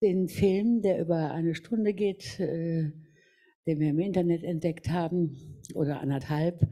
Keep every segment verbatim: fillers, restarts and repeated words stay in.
den Film, der über eine Stunde geht, äh, den wir im Internet entdeckt haben, oder anderthalb,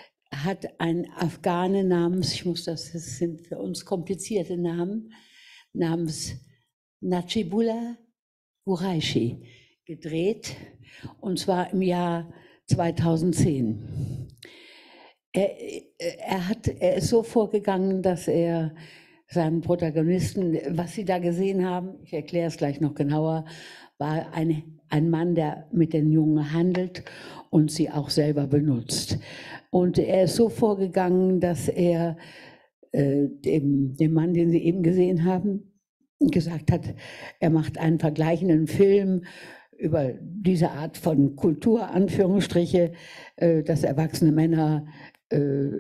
hat ein Afghane namens, ich muss das, das sind für uns komplizierte Namen, namens Najibullah Quraishi gedreht, und zwar im Jahr zweitausendzehn. Er, er, hat, er ist so vorgegangen, dass er seinen Protagonisten, was Sie da gesehen haben, ich erkläre es gleich noch genauer, war ein, ein Mann, der mit den Jungen handelt und sie auch selber benutzt. Und er ist so vorgegangen, dass er äh, dem, dem Mann, den Sie eben gesehen haben, gesagt hat, er macht einen vergleichenden Film über diese Art von Kultur, Anführungsstriche, äh, dass erwachsene Männer äh,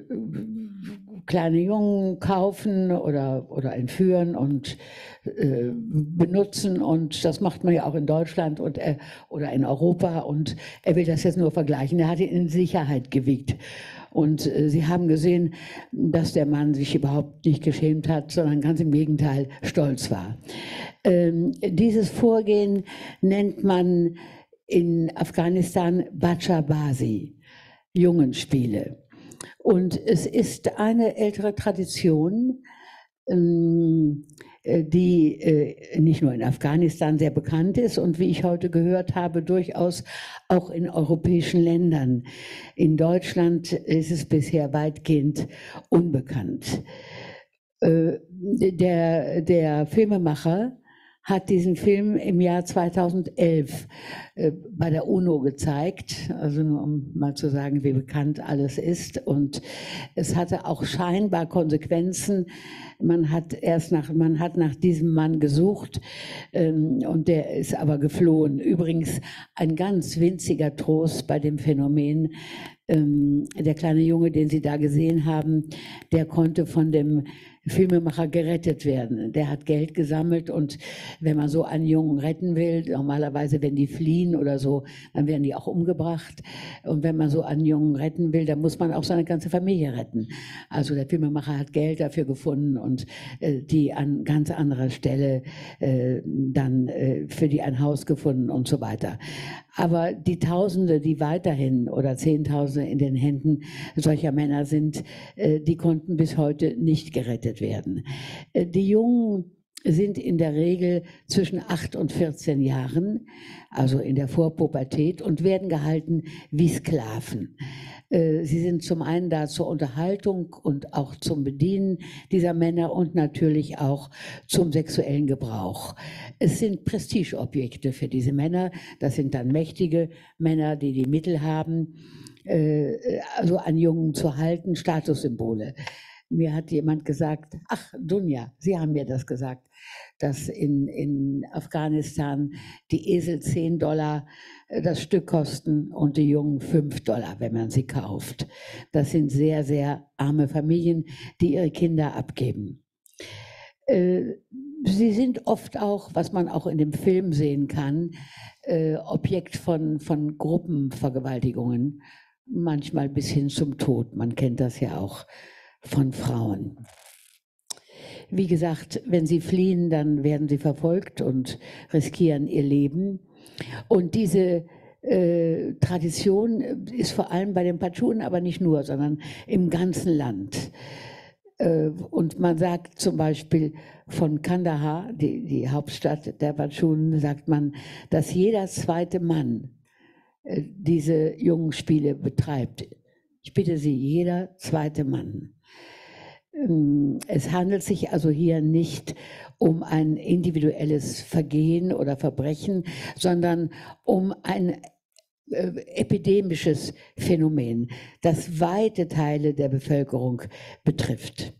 kleine Jungen kaufen oder, oder entführen und äh, benutzen, und das macht man ja auch in Deutschland und er, oder in Europa, und er will das jetzt nur vergleichen. Er hat ihn in Sicherheit gewiegt. Und äh, Sie haben gesehen, dass der Mann sich überhaupt nicht geschämt hat, sondern ganz im Gegenteil stolz war. Ähm, dieses Vorgehen nennt man in Afghanistan Bacha-Bazi, Jungenspiele. Und es ist eine ältere Tradition, ähm, die äh, nicht nur in Afghanistan sehr bekannt ist und, wie ich heute gehört habe, durchaus auch in europäischen Ländern. In Deutschland ist es bisher weitgehend unbekannt. Äh, der, der Filmemacher hat diesen Film im Jahr zweitausendelf äh, bei der UNO gezeigt, also nur um mal zu sagen, wie bekannt alles ist. Und es hatte auch scheinbar Konsequenzen. Man hat erst nach, man hat nach diesem Mann gesucht, ähm, und der ist aber geflohen. Übrigens ein ganz winziger Trost bei dem Phänomen. Ähm, der kleine Junge, den Sie da gesehen haben, der konnte von dem Filmemacher gerettet werden. Der hat Geld gesammelt, und wenn man so einen Jungen retten will, normalerweise, wenn die fliehen oder so, dann werden die auch umgebracht. Und wenn man so einen Jungen retten will, dann muss man auch seine ganze Familie retten. Also der Filmemacher hat Geld dafür gefunden und äh, die an ganz anderer Stelle äh, dann äh, für die ein Haus gefunden und so weiter. Aber die Tausende, die weiterhin, oder Zehntausende in den Händen solcher Männer sind, äh, die konnten bis heute nicht gerettet werden. Äh, die Jungen sind in der Regel zwischen acht und vierzehn Jahren, also in der Vorpubertät, und werden gehalten wie Sklaven. Sie sind zum einen da zur Unterhaltung und auch zum Bedienen dieser Männer und natürlich auch zum sexuellen Gebrauch. Es sind Prestigeobjekte für diese Männer. Das sind dann mächtige Männer, die die Mittel haben, also einen Jungen zu halten, Statussymbole. Mir hat jemand gesagt, ach Dunja, Sie haben mir das gesagt, dass in, in Afghanistan die Esel zehn Dollar das Stück kosten und die Jungen fünf Dollar, wenn man sie kauft. Das sind sehr, sehr arme Familien, die ihre Kinder abgeben. Äh, sie sind oft auch, was man auch in dem Film sehen kann, äh, Objekt von, von Gruppenvergewaltigungen, manchmal bis hin zum Tod. Man kennt das ja auch von Frauen. Wie gesagt, wenn sie fliehen, dann werden sie verfolgt und riskieren ihr Leben. Und diese äh, Tradition ist vor allem bei den Patschunen, aber nicht nur, sondern im ganzen Land. Äh, und man sagt zum Beispiel von Kandahar, die, die Hauptstadt der Patschunen, sagt man, dass jeder zweite Mann äh, diese Jungenspiele betreibt. Ich bitte Sie, jeder zweite Mann. Es handelt sich also hier nicht um ein individuelles Vergehen oder Verbrechen, sondern um ein äh, epidemisches Phänomen, das weite Teile der Bevölkerung betrifft.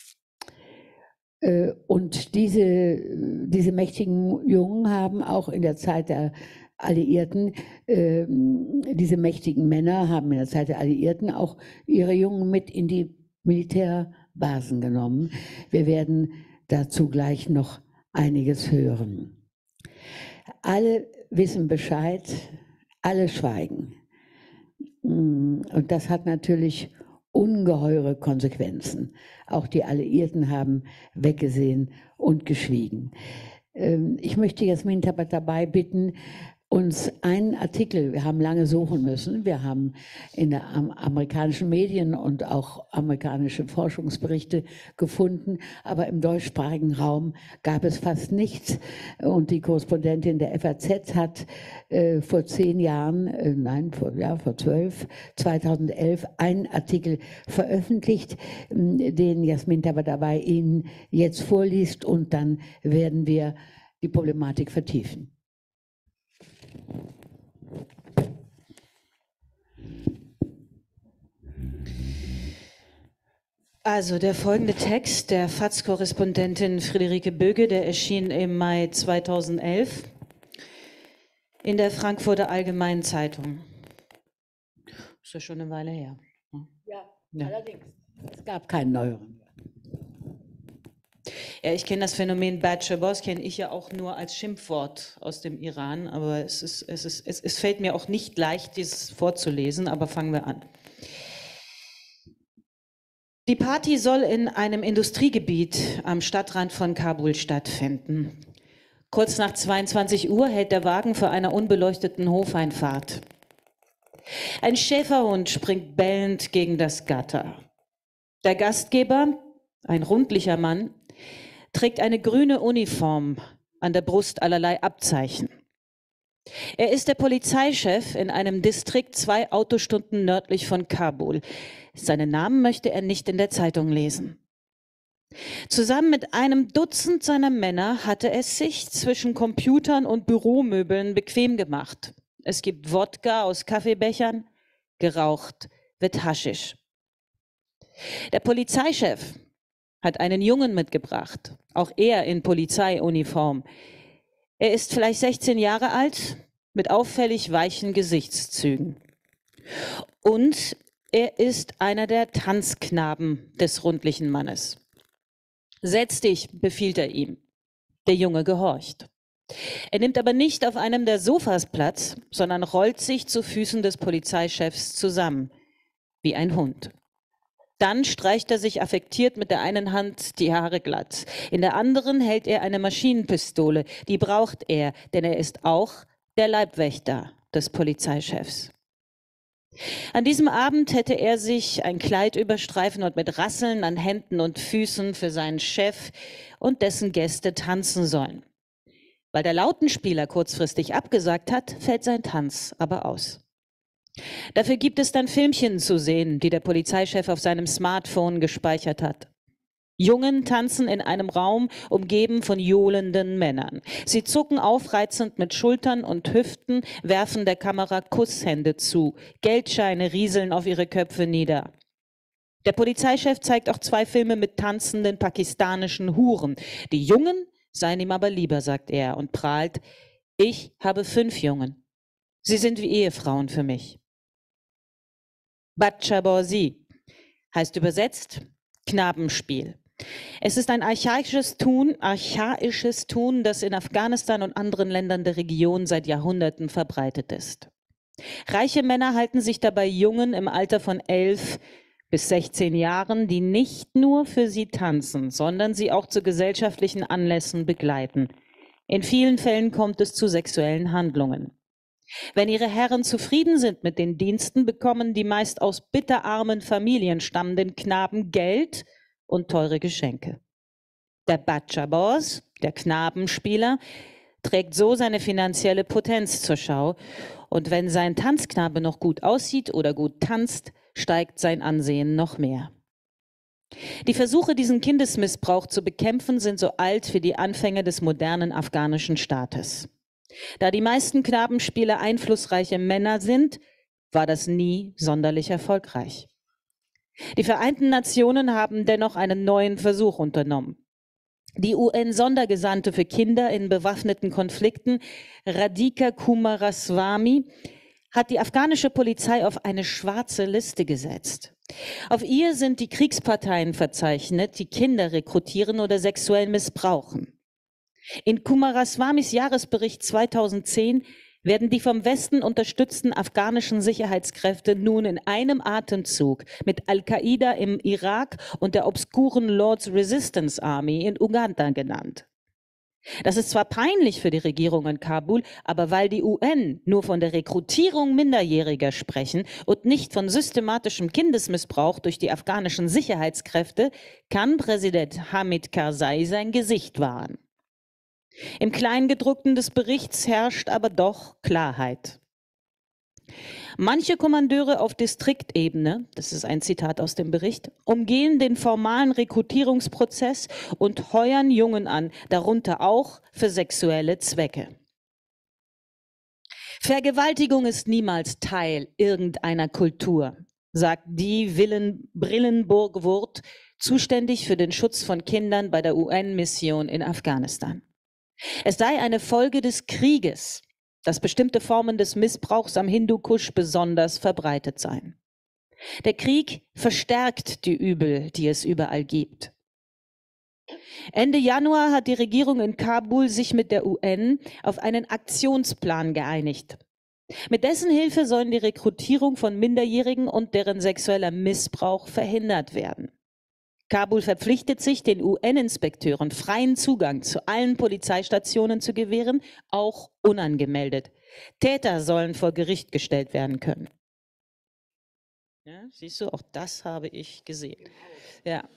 Äh, und diese, diese mächtigen Jungen haben auch in der Zeit der Alliierten, äh, diese mächtigen Männer haben in der Zeit der Alliierten auch ihre Jungen mit in die Militärbasen genommen. Wir werden dazu gleich noch einiges hören. Alle wissen Bescheid, alle schweigen. Und das hat natürlich ungeheure Konsequenzen. Auch die Alliierten haben weggesehen und geschwiegen. Ähm, ich möchte Jasmin Tabatabai bitten, uns einen Artikel, wir haben lange suchen müssen, wir haben in den amerikanischen Medien und auch amerikanische Forschungsberichte gefunden, aber im deutschsprachigen Raum gab es fast nichts. Und die Korrespondentin der F A Z hat äh, vor zehn Jahren, äh, nein, vor, ja, vor zwölf, zweitausendelf, einen Artikel veröffentlicht, den Jasmin Tabatabai Ihnen jetzt vorliest, und dann werden wir die Problematik vertiefen. Also der folgende Text der F A Z-Korrespondentin Friederike Böge, der erschien im Mai zweitausendelf in der Frankfurter Allgemeinen Zeitung. Ist ja schon eine Weile her. Ja, ja. Allerdings. Es gab keinen neueren. Ja, ich kenne das Phänomen Bad Shabazz, kenne ich ja auch nur als Schimpfwort aus dem Iran, aber es, ist, es, ist, es, es fällt mir auch nicht leicht, dieses vorzulesen, aber fangen wir an. Die Party soll in einem Industriegebiet am Stadtrand von Kabul stattfinden. Kurz nach zweiundzwanzig Uhr hält der Wagen vor einer unbeleuchteten Hofeinfahrt. Ein Schäferhund springt bellend gegen das Gatter. Der Gastgeber, ein rundlicher Mann, trägt eine grüne Uniform, an der Brust allerlei Abzeichen. Er ist der Polizeichef in einem Distrikt zwei Autostunden nördlich von Kabul. Seinen Namen möchte er nicht in der Zeitung lesen. Zusammen mit einem Dutzend seiner Männer hatte es sich zwischen Computern und Büromöbeln bequem gemacht. Es gibt Wodka aus Kaffeebechern, geraucht wird Haschisch. Der Polizeichef hat einen Jungen mitgebracht, auch er in Polizeiuniform. Er ist vielleicht sechzehn Jahre alt, mit auffällig weichen Gesichtszügen. Und er ist einer der Tanzknaben des rundlichen Mannes. Setz dich, befiehlt er ihm. Der Junge gehorcht. Er nimmt aber nicht auf einem der Sofas Platz, sondern rollt sich zu Füßen des Polizeichefs zusammen, wie ein Hund. Dann streicht er sich affektiert mit der einen Hand die Haare glatt. In der anderen hält er eine Maschinenpistole. Die braucht er, denn er ist auch der Leibwächter des Polizeichefs. An diesem Abend hätte er sich ein Kleid überstreifen und mit Rasseln an Händen und Füßen für seinen Chef und dessen Gäste tanzen sollen. Weil der Lautenspieler kurzfristig abgesagt hat, fällt sein Tanz aber aus. Dafür gibt es dann Filmchen zu sehen, die der Polizeichef auf seinem Smartphone gespeichert hat. Jungen tanzen in einem Raum, umgeben von johlenden Männern. Sie zucken aufreizend mit Schultern und Hüften, werfen der Kamera Kusshände zu. Geldscheine rieseln auf ihre Köpfe nieder. Der Polizeichef zeigt auch zwei Filme mit tanzenden pakistanischen Huren. Die Jungen seien ihm aber lieber, sagt er und prahlt: Ich habe fünf Jungen. Sie sind wie Ehefrauen für mich. Bachabazi heißt übersetzt Knabenspiel. Es ist ein archaisches Tun, archaisches Tun, das in Afghanistan und anderen Ländern der Region seit Jahrhunderten verbreitet ist. Reiche Männer halten sich dabei Jungen im Alter von elf bis sechzehn Jahren, die nicht nur für sie tanzen, sondern sie auch zu gesellschaftlichen Anlässen begleiten. In vielen Fällen kommt es zu sexuellen Handlungen. Wenn ihre Herren zufrieden sind mit den Diensten, bekommen die meist aus bitterarmen Familien stammenden Knaben Geld und teure Geschenke. Der Bachaboz, der Knabenspieler, trägt so seine finanzielle Potenz zur Schau. Und wenn sein Tanzknabe noch gut aussieht oder gut tanzt, steigt sein Ansehen noch mehr. Die Versuche, diesen Kindesmissbrauch zu bekämpfen, sind so alt wie die Anfänge des modernen afghanischen Staates. Da die meisten Knabenspieler einflussreiche Männer sind, war das nie sonderlich erfolgreich. Die Vereinten Nationen haben dennoch einen neuen Versuch unternommen. Die U N-Sondergesandte für Kinder in bewaffneten Konflikten, Radhika Kumaraswamy, hat die afghanische Polizei auf eine schwarze Liste gesetzt. Auf ihr sind die Kriegsparteien verzeichnet, die Kinder rekrutieren oder sexuell missbrauchen. In Kumaraswamys Jahresbericht zweitausendzehn werden die vom Westen unterstützten afghanischen Sicherheitskräfte nun in einem Atemzug mit Al-Qaida im Irak und der obskuren Lord's Resistance Army in Uganda genannt. Das ist zwar peinlich für die Regierung in Kabul, aber weil die U N nur von der Rekrutierung Minderjähriger sprechen und nicht von systematischem Kindesmissbrauch durch die afghanischen Sicherheitskräfte, kann Präsident Hamid Karzai sein Gesicht wahren. Im Kleingedruckten des Berichts herrscht aber doch Klarheit. Manche Kommandeure auf Distriktebene, das ist ein Zitat aus dem Bericht, umgehen den formalen Rekrutierungsprozess und heuern Jungen an, darunter auch für sexuelle Zwecke. Vergewaltigung ist niemals Teil irgendeiner Kultur, sagt die Willen Brillenburg-Wurt, zuständig für den Schutz von Kindern bei der U N-Mission in Afghanistan. Es sei eine Folge des Krieges, dass bestimmte Formen des Missbrauchs am Hindukusch besonders verbreitet seien. Der Krieg verstärkt die Übel, die es überall gibt. Ende Januar hat die Regierung in Kabul sich mit der U N auf einen Aktionsplan geeinigt. Mit dessen Hilfe sollen die Rekrutierung von Minderjährigen und deren sexueller Missbrauch verhindert werden. Kabul verpflichtet sich, den U N-Inspekteuren freien Zugang zu allen Polizeistationen zu gewähren, auch unangemeldet. Täter sollen vor Gericht gestellt werden können. Ja, siehst du, auch das habe ich gesehen. Ja.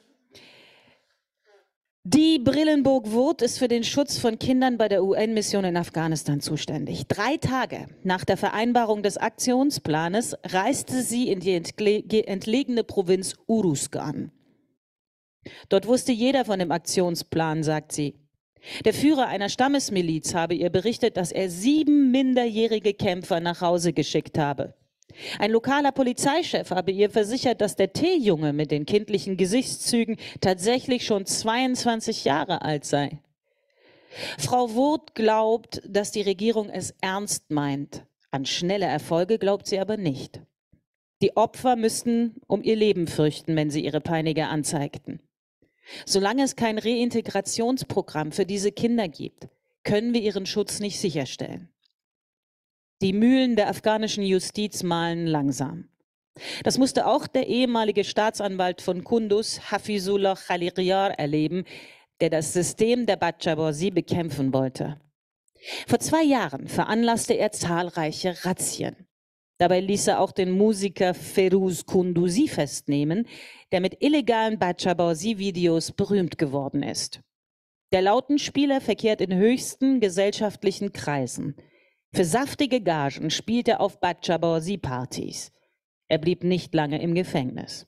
Die Brillenburg-Wurt ist für den Schutz von Kindern bei der U N-Mission in Afghanistan zuständig. Drei Tage nach der Vereinbarung des Aktionsplanes reiste sie in die entlegene Provinz Uruzgan. Dort wusste jeder von dem Aktionsplan, sagt sie. Der Führer einer Stammesmiliz habe ihr berichtet, dass er sieben minderjährige Kämpfer nach Hause geschickt habe. Ein lokaler Polizeichef habe ihr versichert, dass der T-Junge mit den kindlichen Gesichtszügen tatsächlich schon zweiundzwanzig Jahre alt sei. Frau Wurt glaubt, dass die Regierung es ernst meint. An schnelle Erfolge glaubt sie aber nicht. Die Opfer müssten um ihr Leben fürchten, wenn sie ihre Peiniger anzeigten. Solange es kein Reintegrationsprogramm für diese Kinder gibt, können wir ihren Schutz nicht sicherstellen. Die Mühlen der afghanischen Justiz mahlen langsam. Das musste auch der ehemalige Staatsanwalt von Kunduz, Hafizullah Khaliriar, erleben, der das System der Badschabasi bekämpfen wollte. Vor zwei Jahren veranlasste er zahlreiche Razzien. Dabei ließ er auch den Musiker Feruz Kunduzi festnehmen, der mit illegalen Badschabasi-Videos berühmt geworden ist. Der Lautenspieler verkehrt in höchsten gesellschaftlichen Kreisen. Für saftige Gagen spielt er auf Badschabasi-Partys. Er blieb nicht lange im Gefängnis.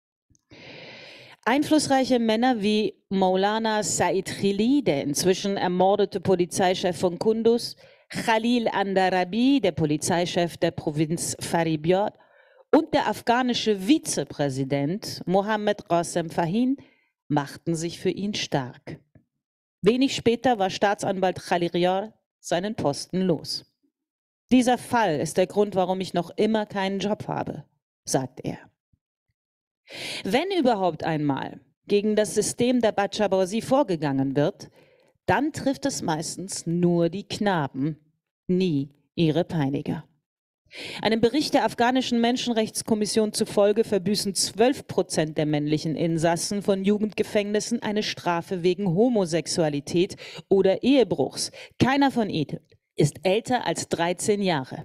Einflussreiche Männer wie Maulana Said Khili, der inzwischen ermordete Polizeichef von Kunduz, Khalil Andarabi, der Polizeichef der Provinz Faribyad, und der afghanische Vizepräsident Mohammed Qasem Fahin machten sich für ihn stark. Wenig später war Staatsanwalt Khaliriar seinen Posten los. Dieser Fall ist der Grund, warum ich noch immer keinen Job habe, sagt er. Wenn überhaupt einmal gegen das System der Badschabasi vorgegangen wird, dann trifft es meistens nur die Knaben, nie ihre Peiniger. Einem Bericht der afghanischen Menschenrechtskommission zufolge verbüßen zwölf Prozent der männlichen Insassen von Jugendgefängnissen eine Strafe wegen Homosexualität oder Ehebruchs. Keiner von ihnen ist älter als dreizehn Jahre.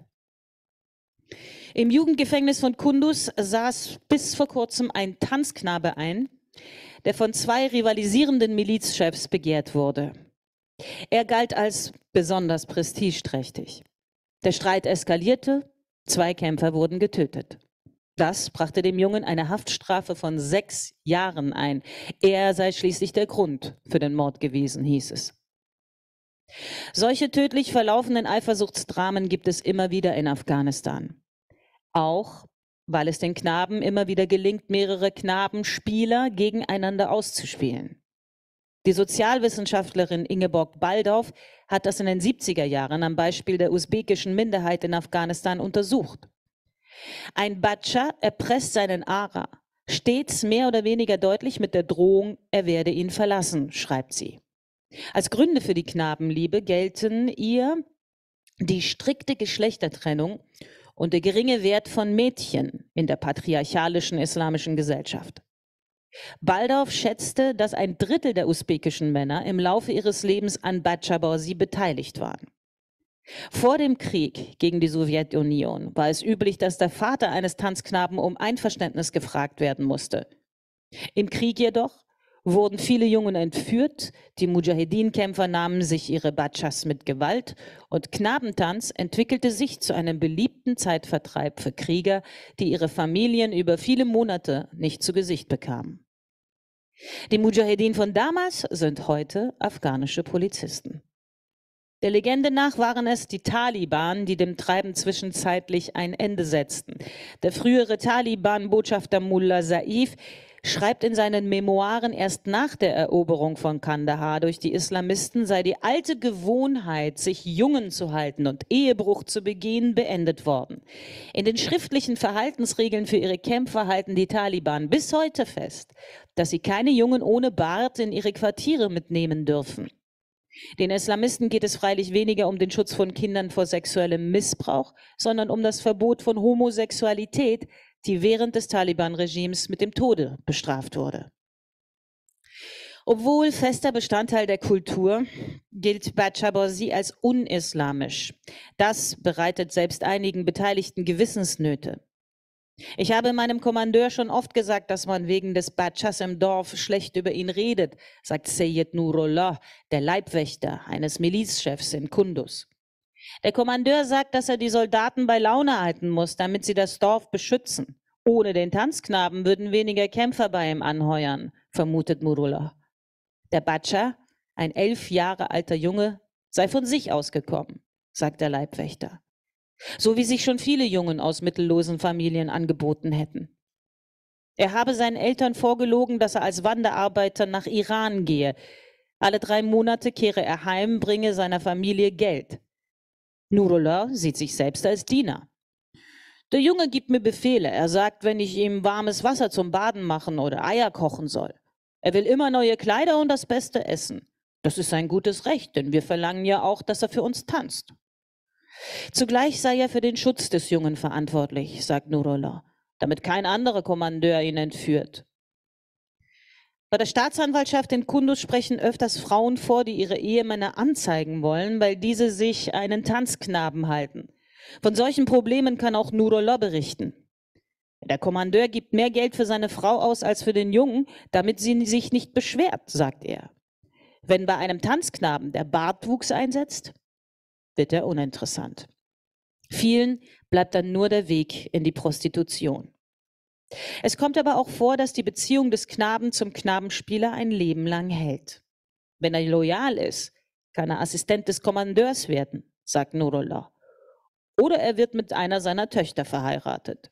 Im Jugendgefängnis von Kunduz saß bis vor kurzem ein Tanzknabe ein, der von zwei rivalisierenden Milizchefs begehrt wurde. Er galt als besonders prestigeträchtig. Der Streit eskalierte, zwei Kämpfer wurden getötet. Das brachte dem Jungen eine Haftstrafe von sechs Jahren ein. Er sei schließlich der Grund für den Mord gewesen, hieß es. Solche tödlich verlaufenden Eifersuchtsdramen gibt es immer wieder in Afghanistan. Auch weil es den Knaben immer wieder gelingt, mehrere Knabenspieler gegeneinander auszuspielen. Die Sozialwissenschaftlerin Ingeborg Baldauf hat das in den siebziger Jahren am Beispiel der usbekischen Minderheit in Afghanistan untersucht. Ein Badscha erpresst seinen Ara, stets mehr oder weniger deutlich mit der Drohung, er werde ihn verlassen, schreibt sie. Als Gründe für die Knabenliebe gelten ihr die strikte Geschlechtertrennung und der geringe Wert von Mädchen in der patriarchalischen islamischen Gesellschaft. Baldauf schätzte, dass ein Drittel der usbekischen Männer im Laufe ihres Lebens an Bachaborsi beteiligt waren. Vor dem Krieg gegen die Sowjetunion war es üblich, dass der Vater eines Tanzknaben um Einverständnis gefragt werden musste. Im Krieg jedoch wurden viele Jungen entführt, die Mujahedin-Kämpfer nahmen sich ihre Bachas mit Gewalt und Knabentanz entwickelte sich zu einem beliebten Zeitvertreib für Krieger, die ihre Familien über viele Monate nicht zu Gesicht bekamen. Die Mujahedin von damals sind heute afghanische Polizisten. Der Legende nach waren es die Taliban, die dem Treiben zwischenzeitlich ein Ende setzten. Der frühere Taliban-Botschafter Mullah Saif schreibt in seinen Memoiren, erst nach der Eroberung von Kandahar durch die Islamisten sei die alte Gewohnheit, sich Jungen zu halten und Ehebruch zu begehen, beendet worden. In den schriftlichen Verhaltensregeln für ihre Kämpfer halten die Taliban bis heute fest, dass sie keine Jungen ohne Bart in ihre Quartiere mitnehmen dürfen. Den Islamisten geht es freilich weniger um den Schutz von Kindern vor sexuellem Missbrauch, sondern um das Verbot von Homosexualität, die während des Taliban-Regimes mit dem Tode bestraft wurde. Obwohl fester Bestandteil der Kultur, gilt Bachaborsi als unislamisch. Das bereitet selbst einigen Beteiligten Gewissensnöte. Ich habe meinem Kommandeur schon oft gesagt, dass man wegen des Bachas im Dorf schlecht über ihn redet, sagt Seyyed Nurullah, der Leibwächter eines Milizchefs in Kunduz. Der Kommandeur sagt, dass er die Soldaten bei Laune halten muss, damit sie das Dorf beschützen. Ohne den Tanzknaben würden weniger Kämpfer bei ihm anheuern, vermutet Nurullah. Der Bacha, ein elf Jahre alter Junge, sei von sich ausgekommen, sagt der Leibwächter. So wie sich schon viele Jungen aus mittellosen Familien angeboten hätten. Er habe seinen Eltern vorgelogen, dass er als Wanderarbeiter nach Iran gehe. Alle drei Monate kehre er heim, bringe seiner Familie Geld. Nurullah sieht sich selbst als Diener. Der Junge gibt mir Befehle. Er sagt, wenn ich ihm warmes Wasser zum Baden machen oder Eier kochen soll. Er will immer neue Kleider und das beste Essen. Das ist sein gutes Recht, denn wir verlangen ja auch, dass er für uns tanzt. Zugleich sei er für den Schutz des Jungen verantwortlich, sagt Nurullah, damit kein anderer Kommandeur ihn entführt. Bei der Staatsanwaltschaft in Kunduz sprechen öfters Frauen vor, die ihre Ehemänner anzeigen wollen, weil diese sich einen Tanzknaben halten. Von solchen Problemen kann auch Nurullah berichten. Der Kommandeur gibt mehr Geld für seine Frau aus als für den Jungen, damit sie sich nicht beschwert, sagt er. Wenn bei einem Tanzknaben der Bartwuchs einsetzt, wird er uninteressant. Vielen bleibt dann nur der Weg in die Prostitution. Es kommt aber auch vor, dass die Beziehung des Knaben zum Knabenspieler ein Leben lang hält. Wenn er loyal ist, kann er Assistent des Kommandeurs werden, sagt Nurullah. Oder er wird mit einer seiner Töchter verheiratet.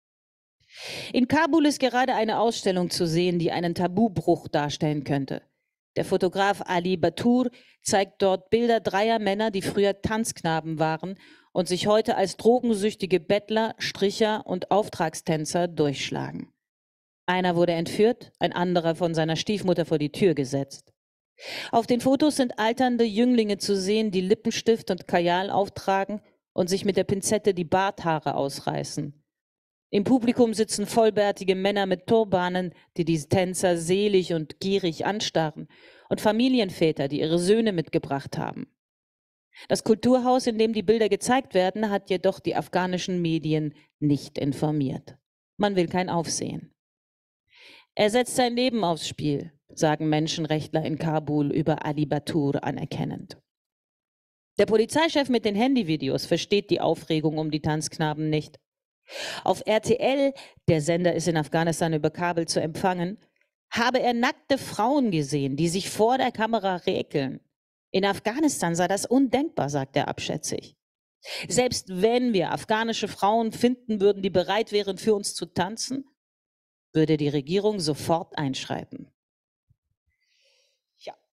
In Kabul ist gerade eine Ausstellung zu sehen, die einen Tabubruch darstellen könnte. Der Fotograf Ali Batur zeigt dort Bilder dreier Männer, die früher Tanzknaben waren und sich heute als drogensüchtige Bettler, Stricher und Auftragstänzer durchschlagen. Einer wurde entführt, ein anderer von seiner Stiefmutter vor die Tür gesetzt. Auf den Fotos sind alternde Jünglinge zu sehen, die Lippenstift und Kajal auftragen und sich mit der Pinzette die Barthaare ausreißen. Im Publikum sitzen vollbärtige Männer mit Turbanen, die die Tänzer selig und gierig anstarren, und Familienväter, die ihre Söhne mitgebracht haben. Das Kulturhaus, in dem die Bilder gezeigt werden, hat jedoch die afghanischen Medien nicht informiert. Man will kein Aufsehen. Er setzt sein Leben aufs Spiel, sagen Menschenrechtler in Kabul über Ali Batur anerkennend. Der Polizeichef mit den Handyvideos versteht die Aufregung um die Tanzknaben nicht. Auf R T L, der Sender ist in Afghanistan über Kabel zu empfangen, habe er nackte Frauen gesehen, die sich vor der Kamera räkeln. In Afghanistan sei das undenkbar, sagt er abschätzig. Selbst wenn wir afghanische Frauen finden würden, die bereit wären, für uns zu tanzen, würde die Regierung sofort einschreiten. Ja.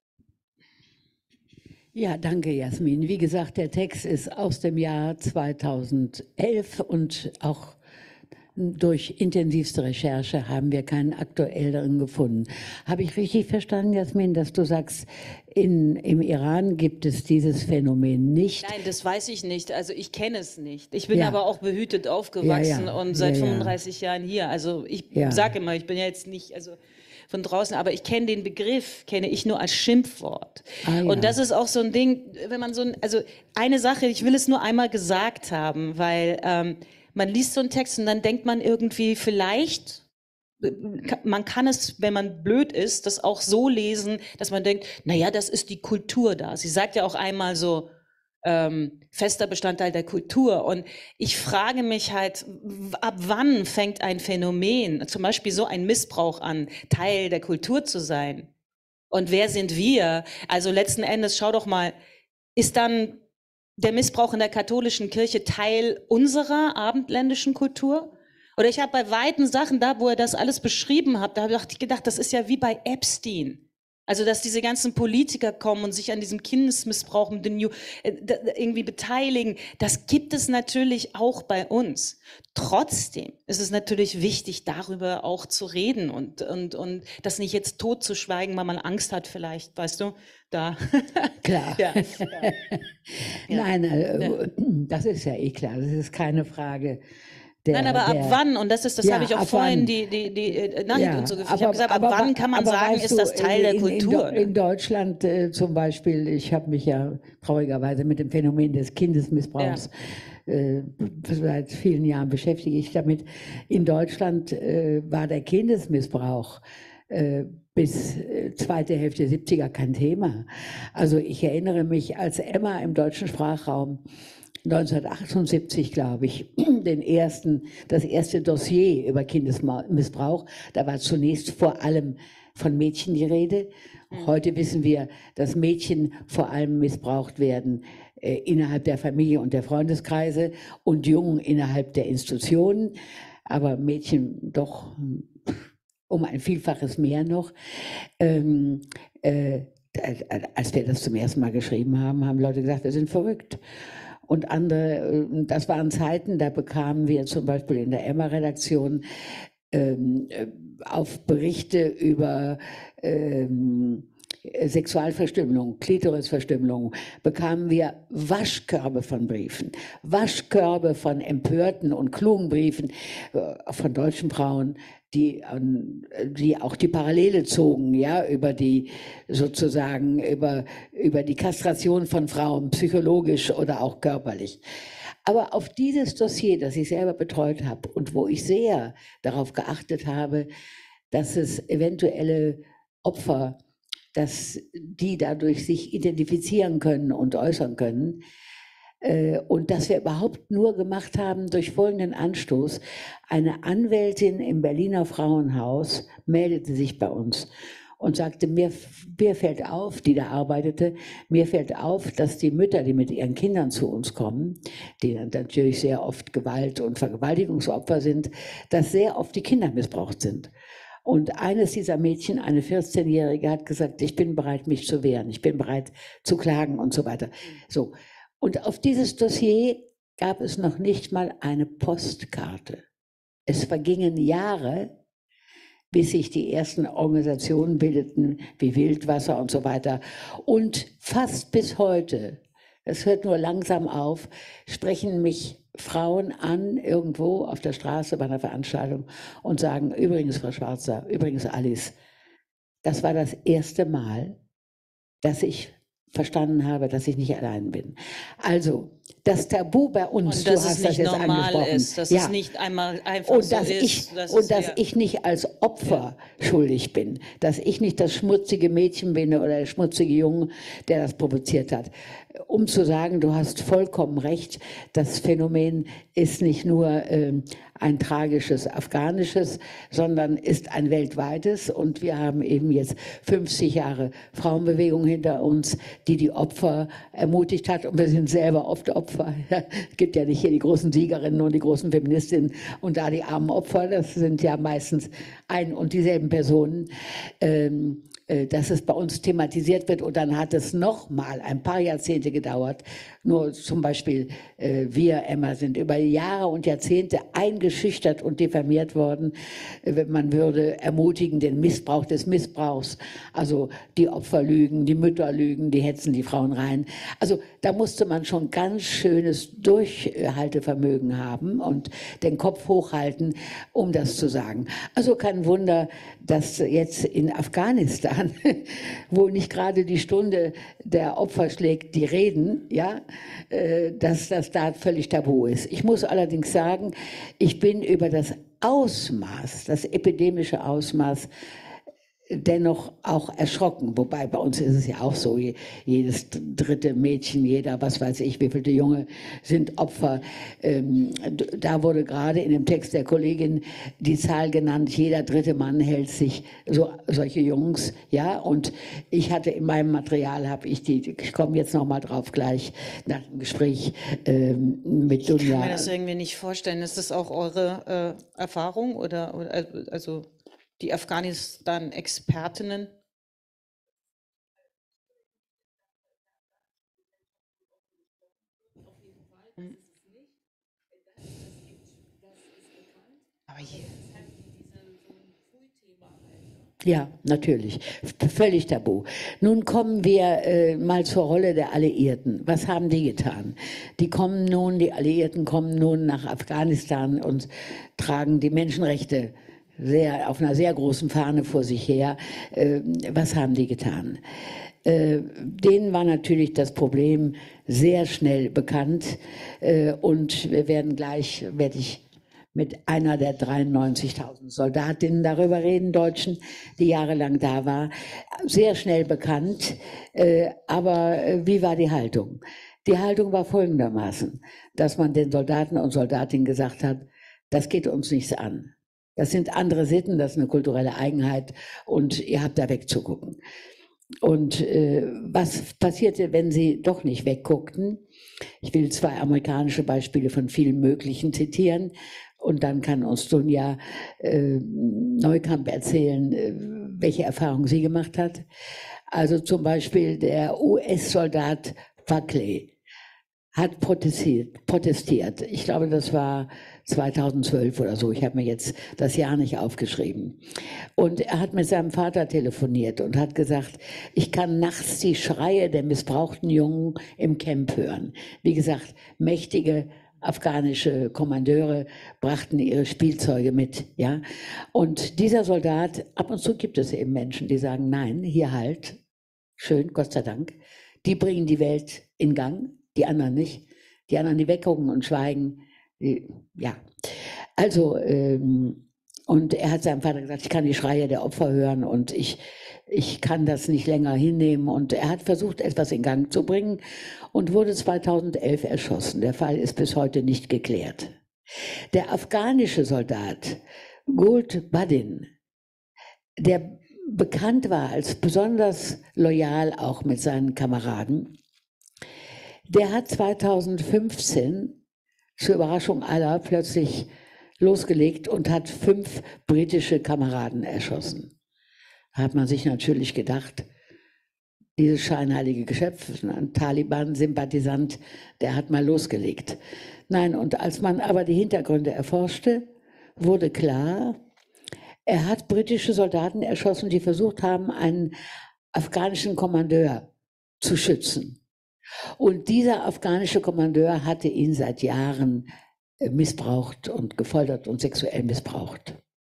Ja, danke, Jasmin. Wie gesagt, der Text ist aus dem Jahr zweitausendelf und auch durch intensivste Recherche haben wir keinen aktuelleren gefunden. Habe ich richtig verstanden, Jasmin, dass du sagst, in, im Iran gibt es dieses Phänomen nicht? Nein, das weiß ich nicht. Also ich kenne es nicht. Ich bin Ja. aber auch behütet aufgewachsen Ja, ja. und seit Ja, ja. fünfunddreißig Jahren hier. Also ich Ja. sage immer, ich bin ja jetzt nicht, also von draußen, aber ich kenne den Begriff, kenne ich nur als Schimpfwort. Ah, ja. Und das ist auch so ein Ding, wenn man so ein, also eine Sache, ich will es nur einmal gesagt haben, weil ähm, man liest so einen Text und dann denkt man irgendwie vielleicht, man kann es, wenn man blöd ist, das auch so lesen, dass man denkt, naja, das ist die Kultur da. Sie sagt ja auch einmal so, ähm, fester Bestandteil der Kultur. Und ich frage mich halt, ab wann fängt ein Phänomen, zum Beispiel so ein Missbrauch an, Teil der Kultur zu sein? Und wer sind wir? Also letzten Endes, schau doch mal, ist dann der Missbrauch in der katholischen Kirche Teil unserer abendländischen Kultur? Oder ich habe bei weiten Sachen da, wo er das alles beschrieben hat, da habe ich gedacht, das ist ja wie bei Epstein. Also, dass diese ganzen Politiker kommen und sich an diesem Kindesmissbrauch mit den New, äh, irgendwie beteiligen, das gibt es natürlich auch bei uns. Trotzdem ist es natürlich wichtig, darüber auch zu reden und, und, und das nicht jetzt totzuschweigen, weil man Angst hat vielleicht, weißt du, da. Klar. Ja. Ja. Nein, äh, Ja. das ist ja eh klar, das ist keine Frage. Der, Nein, aber ab der, wann, und das ist, das ja, habe ich auch ab vorhin wann? die, die, die äh, Nachricht Ja, und so gefühlt. Ich aber- habe gesagt, ab aber- wann kann man aber sagen, weißt ist du, das Teil der in, in, Kultur? In, in Deutschland äh, zum Beispiel, ich habe mich ja traurigerweise mit dem Phänomen des Kindesmissbrauchs äh, seit vielen Jahren beschäftige ich damit. In Deutschland äh, war der Kindesmissbrauch äh, bis äh, zweite Hälfte der siebziger kein Thema. Also ich erinnere mich, als Emma im deutschen Sprachraum neunzehnhundertachtundsiebzig, glaube ich, den ersten, das erste Dossier über Kindesmissbrauch. Da war zunächst vor allem von Mädchen die Rede. Heute wissen wir, dass Mädchen vor allem missbraucht werden äh, innerhalb der Familie und der Freundeskreise und Jungen innerhalb der Institutionen. Aber Mädchen doch um ein Vielfaches mehr noch. Ähm, äh, als wir das zum ersten Mal geschrieben haben, haben Leute gesagt, wir sind verrückt. Und andere, das waren Zeiten, da bekamen wir zum Beispiel in der Emma-Redaktion ähm, auf Berichte über ähm, Sexualverstümmelung, Klitorisverstümmelung, bekamen wir Waschkörbe von Briefen, Waschkörbe von empörten und klugen Briefen äh, von deutschen Frauen, die, die auch die Parallele zogen, ja, über die sozusagen, über, über die Kastration von Frauen, psychologisch oder auch körperlich. Aber auf dieses Dossier, das ich selber betreut habe und wo ich sehr darauf geachtet habe, dass es eventuelle Opfer, dass die dadurch sich identifizieren können und äußern können, und dass wir überhaupt nur gemacht haben durch folgenden Anstoß. Eine Anwältin im Berliner Frauenhaus meldete sich bei uns und sagte, mir, mir fällt auf, die da arbeitete, mir fällt auf, dass die Mütter, die mit ihren Kindern zu uns kommen, die dann natürlich sehr oft Gewalt- und Vergewaltigungsopfer sind, dass sehr oft die Kinder missbraucht sind. Und eines dieser Mädchen, eine vierzehnjährige, hat gesagt, ich bin bereit, mich zu wehren, ich bin bereit zu klagen und so weiter. So. Und auf dieses Dossier gab es noch nicht mal eine Postkarte. Es vergingen Jahre, bis sich die ersten Organisationen bildeten, wie Wildwasser und so weiter. Und fast bis heute, das hört nur langsam auf, sprechen mich Frauen an, irgendwo auf der Straße bei einer Veranstaltung und sagen, übrigens, Frau Schwarzer, übrigens, Alice, das war das erste Mal, dass ich verstanden habe, dass ich nicht allein bin. Also das Tabu bei uns, und dass du es hast nicht das jetzt normal angesprochen, ist, dass ja. es nicht einmal einfach Und so dass ist. ich das und ist, dass ja. ich nicht als Opfer schuldig bin, dass ich nicht das schmutzige Mädchen bin oder der schmutzige Junge, der das provoziert hat. Um zu sagen, du hast vollkommen recht, das Phänomen ist nicht nur ähm, ein tragisches afghanisches, sondern ist ein weltweites. Und wir haben eben jetzt fünfzig Jahre Frauenbewegung hinter uns, die die Opfer ermutigt hat. Und wir sind selber oft Opfer. Es gibt ja nicht hier die großen Siegerinnen und die großen Feministinnen und da die armen Opfer. Das sind ja meistens ein und dieselben Personen. Ähm, dass es bei uns thematisiert wird. Und dann hat es noch mal ein paar Jahrzehnte gedauert, Nur zum Beispiel äh, wir, Emma, sind über Jahre und Jahrzehnte eingeschüchtert und diffamiert worden. Äh, man würde ermutigen, den Missbrauch des Missbrauchs. Also die Opfer lügen, die Mütter lügen, die hetzen die Frauen rein. Also da musste man schon ganz schönes Durchhaltevermögen haben und den Kopf hochhalten, um das zu sagen. Also kein Wunder, dass jetzt in Afghanistan, wo nicht gerade die Stunde der Opfer schlägt, die reden, ja, äh, dass das da völlig tabu ist. Ich muss allerdings sagen, ich bin über das Ausmaß, das epidemische Ausmaß, dennoch auch erschrocken. Wobei bei uns ist es ja auch so, jedes dritte Mädchen, jeder, was weiß ich, wie viele Junge sind Opfer. Ähm, da wurde gerade in dem Text der Kollegin die Zahl genannt, jeder dritte Mann hält sich so, solche Jungs, ja, und ich hatte in meinem Material, habe ich die, ich komme jetzt noch mal drauf gleich nach dem Gespräch ähm, mit Dunja. Ich kann mir das irgendwie nicht vorstellen. Ist das auch eure äh, Erfahrung oder, oder also die Afghanistan-Expertinnen? Aber hier. Ja, natürlich. Völlig tabu. Nun kommen wir äh, mal zur Rolle der Alliierten. Was haben die getan? Die kommen nun, die Alliierten kommen nun nach Afghanistan und tragen die Menschenrechte sehr, auf einer sehr großen Fahne vor sich her. Äh, was haben die getan? Äh, denen war natürlich das Problem sehr schnell bekannt. Äh, und wir werden gleich, werde ich mit einer der dreiundneunzigtausend Soldatinnen darüber reden, Deutschen, die jahrelang da war. Sehr schnell bekannt. Äh, aber äh, wie war die Haltung? Die Haltung war folgendermaßen, dass man den Soldaten und Soldatinnen gesagt hat, das geht uns nichts an. Das sind andere Sitten, das ist eine kulturelle Eigenheit und ihr habt da wegzugucken. Und äh, was passierte, wenn sie doch nicht wegguckten? Ich will zwei amerikanische Beispiele von vielen möglichen zitieren und dann kann uns Dunja äh, Neukamp erzählen, äh, welche Erfahrungen sie gemacht hat. Also zum Beispiel der U S-Soldat Buckley hat protestiert, protestiert. Ich glaube, das war zweitausendzwölf oder so. Ich habe mir jetzt das Jahr nicht aufgeschrieben. Und er hat mit seinem Vater telefoniert und hat gesagt, ich kann nachts die Schreie der missbrauchten Jungen im Camp hören. Wie gesagt, mächtige afghanische Kommandeure brachten ihre Spielzeuge mit, ja. Und dieser Soldat, ab und zu gibt es eben Menschen, die sagen, nein, hier halt, schön, Gott sei Dank. Die bringen die Welt in Gang, die anderen nicht. Die anderen, die weggucken und schweigen, die, ja. Also, ähm, und er hat seinem Vater gesagt, ich kann die Schreie der Opfer hören und ich, ich kann das nicht länger hinnehmen. Und er hat versucht, etwas in Gang zu bringen und wurde zweitausendelf erschossen. Der Fall ist bis heute nicht geklärt. Der afghanische Soldat Guld Badin, der bekannt war als besonders loyal auch mit seinen Kameraden, der hat zweitausendfünfzehn zur Überraschung aller plötzlich losgelegt und hat fünf britische Kameraden erschossen. Da hat man sich natürlich gedacht, dieses scheinheilige Geschöpf, ein Taliban-Sympathisant, der hat mal losgelegt. Nein, und als man aber die Hintergründe erforschte, wurde klar, er hat britische Soldaten erschossen, die versucht haben, einen afghanischen Kommandeur zu schützen. Und dieser afghanische Kommandeur hatte ihn seit Jahren missbraucht und gefoltert und sexuell missbraucht.